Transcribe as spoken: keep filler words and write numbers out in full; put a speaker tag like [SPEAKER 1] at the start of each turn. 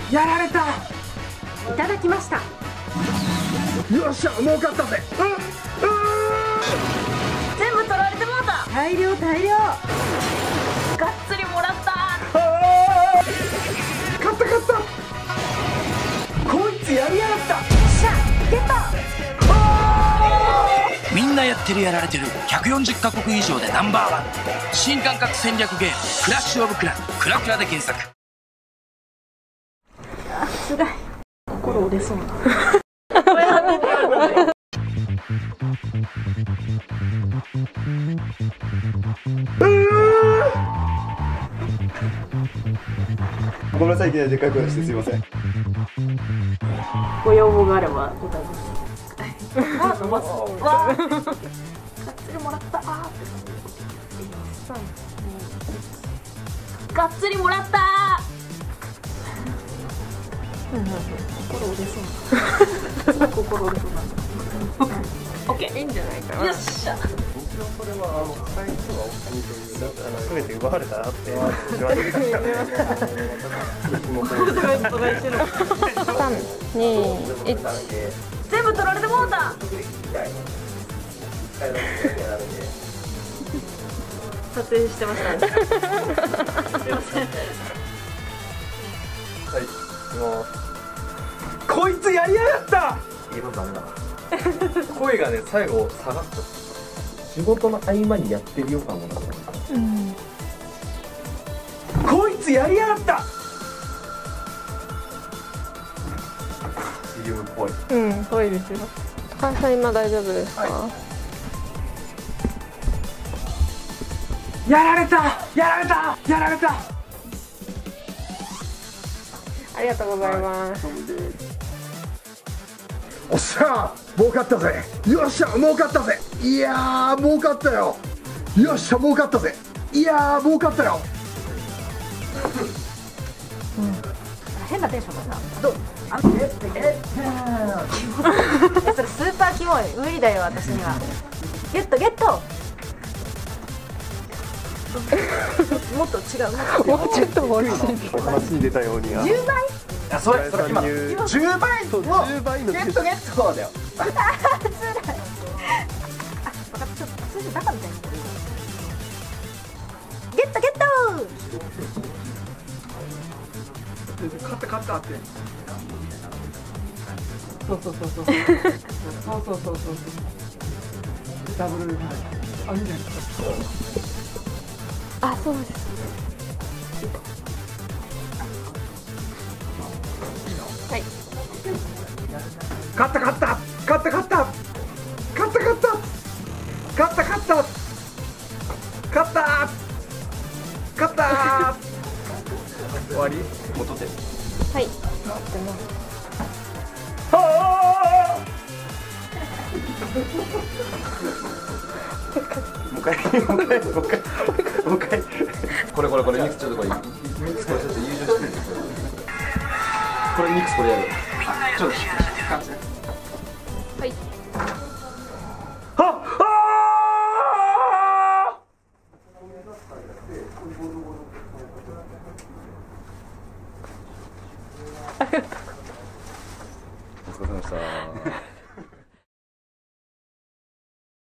[SPEAKER 1] やられた。
[SPEAKER 2] いただきました。
[SPEAKER 1] よっしゃ、儲かったぜ。うん、うん、
[SPEAKER 2] 全部取られてもうた。大量大量。がっつりもらった。
[SPEAKER 1] 勝った勝った。こいつやりやがった。
[SPEAKER 2] よっしゃ、ゲット。
[SPEAKER 3] みんなやってるやられてるひゃくよんじゅっカ国以上でナンバーワン新感覚戦略ゲームクラッシュオブクランクラクラで検索。
[SPEAKER 2] あ、つらい。心折れそうな。
[SPEAKER 1] ごめんなさい、いきなりでっかい声出してすいません。
[SPEAKER 2] ご要望があれば答えます。わあ、伸ばす。わあ。がっつりもらった。あー。がっつりもらったー。心折れそうな。心折れそうな。オッケー、いいんじゃないかな。よっしゃ。
[SPEAKER 4] これはあの最初は大きいというか、すべて奪われたなって言われてた。
[SPEAKER 5] 三、二、一。
[SPEAKER 2] 全部取られてもうた。撮影してましたね。すいません。
[SPEAKER 4] はい、も
[SPEAKER 1] こいつやりやがった。
[SPEAKER 4] う今ダメだな。声がね最後下がった。仕事の合間にやってるよ感もなかった。
[SPEAKER 5] うん。
[SPEAKER 1] こいつやりやがった。
[SPEAKER 4] シーエム っぽい。
[SPEAKER 5] うん、ぽいですよ。高橋さん今大丈夫ですか？
[SPEAKER 1] はい、やられたやられたやられた。
[SPEAKER 5] ありがとうございます。
[SPEAKER 1] おっしゃー、儲かったぜ。よっしゃ、儲かったぜ。いやー、儲かったよ。よっしゃ、儲かったぜ。いやー、儲かったよ。
[SPEAKER 2] うん、変なテンションだな。どう？あえええそれスーパーキモい。無理だよ私には。ゲットゲット。もっと違う。
[SPEAKER 5] もうちょっと欲しい。
[SPEAKER 4] 話に出たように。
[SPEAKER 2] じゅうばい？
[SPEAKER 1] あ、それそれ今じゅうばいの
[SPEAKER 4] じゅうばいの
[SPEAKER 1] ゲットゲットだよ。
[SPEAKER 2] あ、つらい。あ、分かった。ちょっと数字バカみたいになってる。ゲットゲット。
[SPEAKER 1] 勝った勝ったって。そうそうそうそう。そうそうそうそうそう。ダブルファイ。あ、いいじゃないですか。
[SPEAKER 5] あ、そうです。はい。
[SPEAKER 1] 勝った勝った勝った勝った勝った勝った勝った勝った勝った勝った終わり。
[SPEAKER 4] 元で。
[SPEAKER 5] はい。待ってます。
[SPEAKER 1] は
[SPEAKER 4] もう一回もう一回もう一回もう一回これこれこれミックスちょっとこれミックスこれちょっと友情してるんですよ。これミックスこれやる。ちょっと。